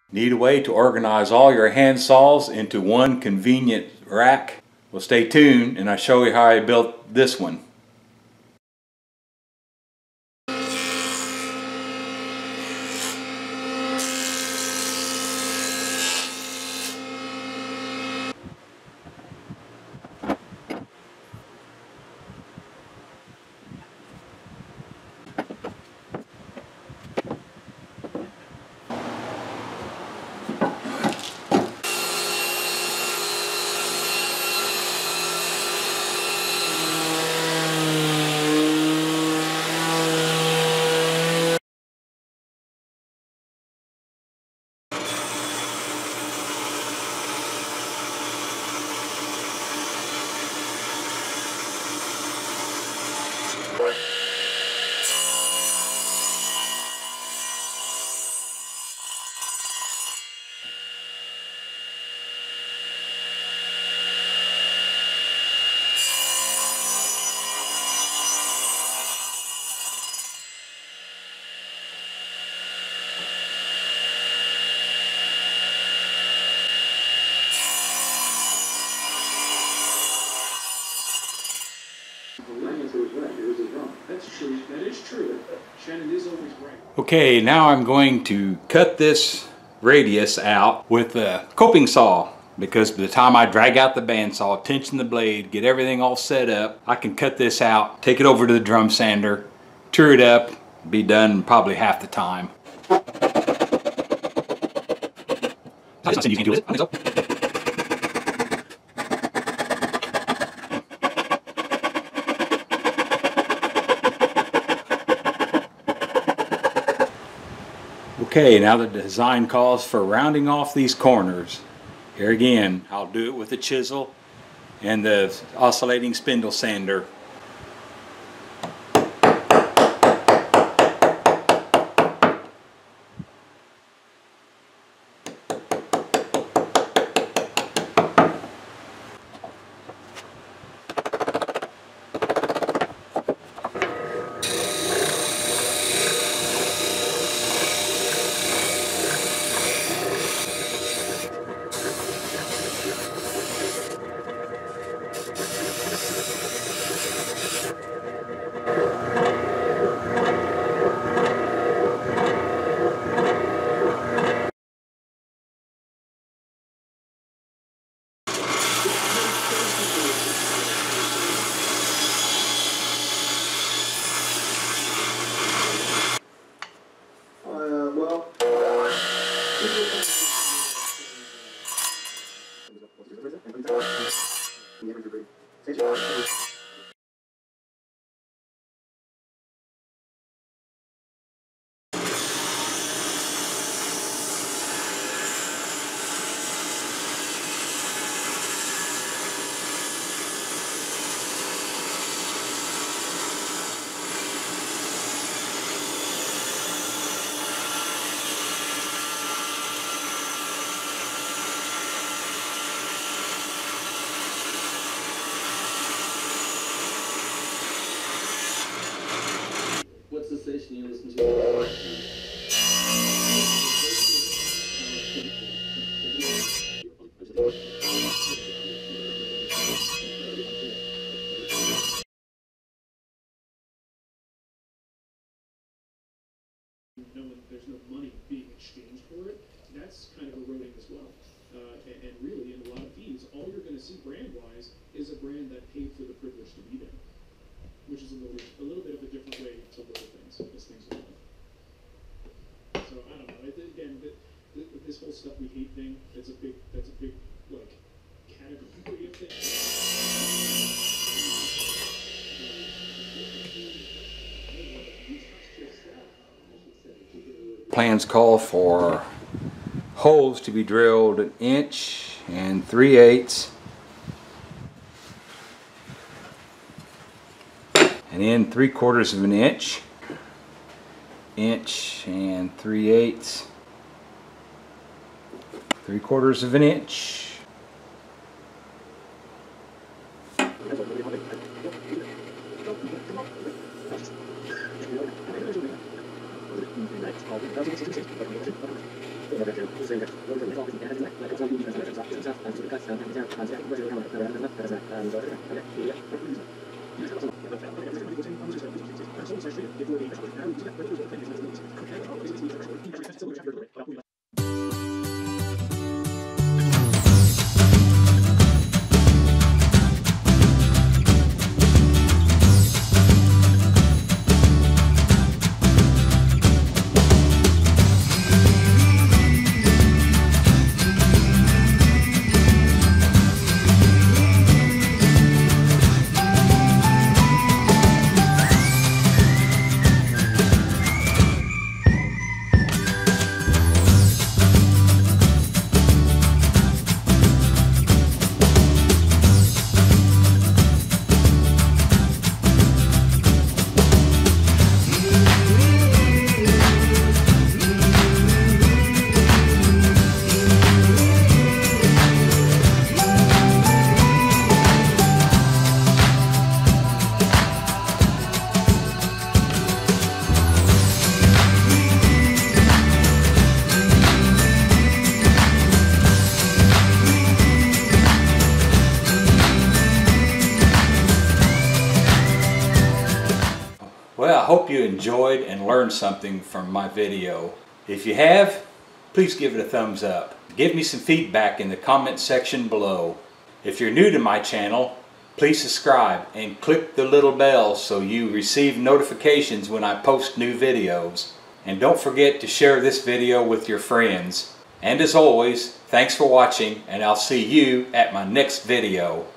Need a way to organize all your hand saws into one convenient rack? Well, stay tuned and I'll show you how I built this one. Okay, now I'm going to cut this radius out with a coping saw, because by the time I drag out the bandsaw, tension the blade, get everything all set up, I can cut this out, take it over to the drum sander, tour it up, be done in probably half the time. Okay, now the design calls for rounding off these corners. Here again, I'll do it with a chisel and the oscillating spindle sander. What's the station you listen to? Knowing there's no money being exchanged for it, that's kind of eroding as well. And really, in a lot of these, all you're going to see brand-wise is a brand that paid for the privilege to be there, which is a little bit of a different way to look at things as things evolve. So I don't know. Again, this whole stuff we hate thing, that's a big like category of things. Plans call for holes to be drilled 1 inch and 3/8 and in 3/4 of an inch, 1 and 3/8, 3/4 of an inch. Well, I hope you enjoyed and learned something from my video. If you have, please give it a thumbs up. Give me some feedback in the comment section below. If you're new to my channel, please subscribe and click the little bell so you receive notifications when I post new videos. And don't forget to share this video with your friends. And as always, thanks for watching, and I'll see you at my next video.